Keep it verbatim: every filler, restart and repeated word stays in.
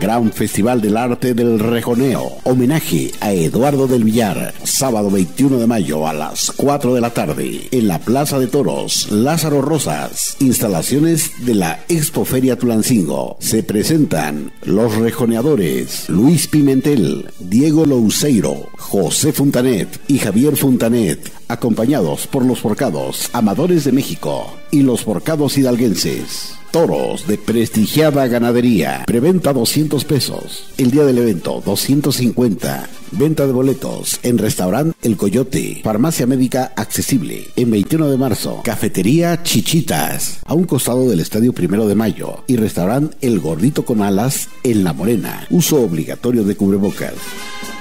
Gran Festival del Arte del Rejoneo. Homenaje a Eduardo del Villar. Sábado veintiuno de mayo a las cuatro de la tarde. En la Plaza de Toros, Lázaro Rosas. Instalaciones de la Expoferia Tulancingo. Se presentan los rejoneadores Luis Pimentel, Diego Louceiro, José Fontanet y Javier Fontanet, acompañados por los forcados Amadores de México y los forcados hidalguenses. Toros de prestigiada ganadería. Preventa doscientos pesos. El día del evento doscientos cincuenta. Venta de boletos en Restaurant El Coyote. Farmacia médica accesible. En veintiuno de marzo. Cafetería Chichitas, a un costado del Estadio Primero de Mayo. Y Restaurant El Gordito con Alas en La Morena. Uso obligatorio de cubrebocas.